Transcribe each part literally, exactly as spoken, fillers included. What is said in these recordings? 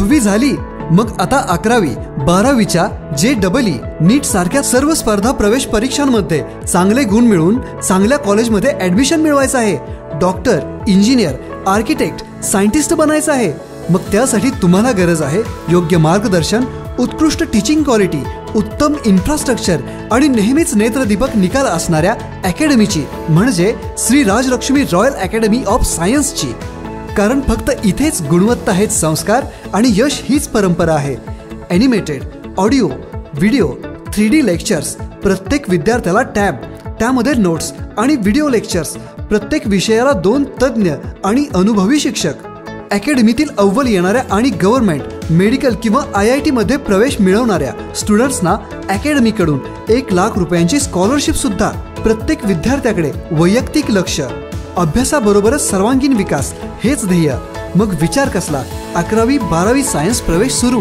दहावी झाली, मग आता अकरावी बारावीच्या जे डबल ई नीट सारख्या सर्व स्पर्धा प्रवेश परीक्षांमध्ये चांगले गुण मिळवून चांगल्या कॉलेजमध्ये ऍडमिशन मिळवायचं आहे. डॉक्टर, इंजिनियर, आर्किटेक्ट, सायंटिस्ट बनायचं आहे. मग त्यासाठी तुम्हाला गरज आहे योग्य मार्गदर्शन, उत्कृष्ट टीचिंग क्वालिटी, उत्तम इन्फ्रास्ट्रक्चर आणि नेहमीच नेत्रदीपक निकाल असणाऱ्या अकॅडमीची, म्हणजे Shri Rajlakshmi royal academy of सायन्सची. कारण फक्त इथेच गुणवत्ता हेच संस्कार आणि यश हीच परंपरा आहे. Animated, audio, video, three D lectures, प्रत्येक विद्यार्थ्याला टॅब, त्यामध्ये नोट्स आणि व्हिडिओ लेक्चर्स, प्रत्येक विषयाला दोन तज्ज्ञ आणि अनुभवी शिक्षक. अकॅडमीतील अव्वल येणाऱ्या आणि गव्हर्नमेंट, मेडिकल किंवा आय आय टीमध्ये प्रवेश मिळवणाऱ्या स्टुडंट्सना अकॅडमीकडून एक लाख रुपयांची स्कॉलरशिप सुद्धा. प्रत्येक विद्यार्थ्याकडे वैयक्तिक लक्ष, अभ्यासाबरोबरच सर्वांगीण विकास हेच ध्येय. मग विचार कसला, अकरावी बारावी सायन्स प्रवेश सुरू.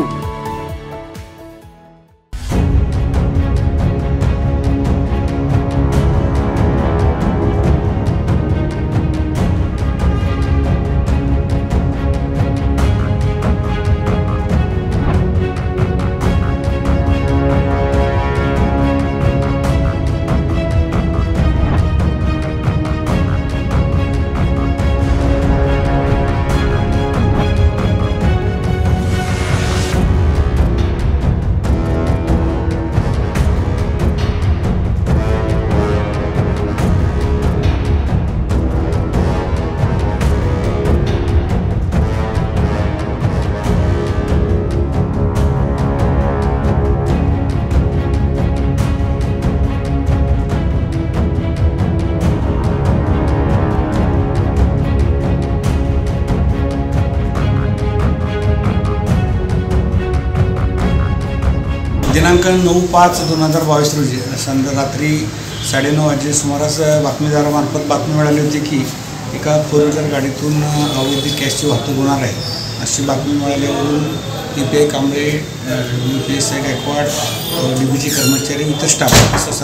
दिनांक नऊ पाच दोन हजार बावीस रोजी संध्या रात्री साडेनऊ वाजे सुमारास बातमीदारामार्फत बातमी मिळाली होती की एका फोर व्हीलर गाडीतून अवैध कॅशची वाहतूक होणार आहे. अशी बातमी मिळाल्यावरून E P I Kamble, U P S I Gaikwad, D B ची कर्मचारी, इतर स्टाफ असं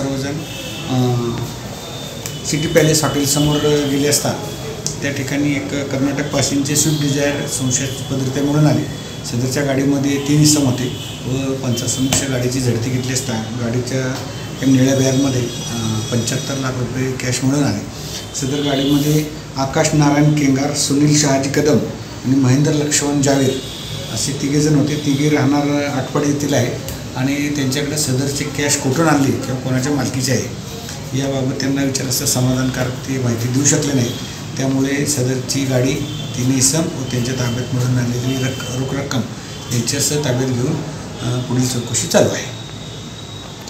सर्वजण सिटी पॅलेस हॉटेलसमोर गेले असता त्या ठिकाणी एक कर्नाटक पासिंगचे स्विफ्ट डिझायर संशयास्पदरित्या मिळून आली. सदरच्या गाडीमध्ये तीन इसम होते व पंचासमक्ष गाडीची झडती घेतली असता गाडीच्या या निळ्या बॅगमध्ये पंच्याहत्तर लाख रुपये कॅश मिळून आले. सदर गाडीमध्ये आकाश नारायण केंगार, सुनील शहाजी कदम आणि महेंद्र लक्ष्मण जावेद असे तिघेजण होते. तिघे राहणार आटपाडी येथील आहे आणि त्यांच्याकडे सदरची कॅश कुठून आणली किंवा कोणाच्या मालकीची आहे याबाबत त्यांना विचारल्यास समाधानकारक ती माहिती देऊ शकले नाही. त्यामुळे सदरची गाडी तिन्ही इसम व त्यांच्या ताब्यात मिळून आणलेली रक रोख रक्कम यांच्यासह ताब्यात घेऊन पुढील चौकशी चालू आहे.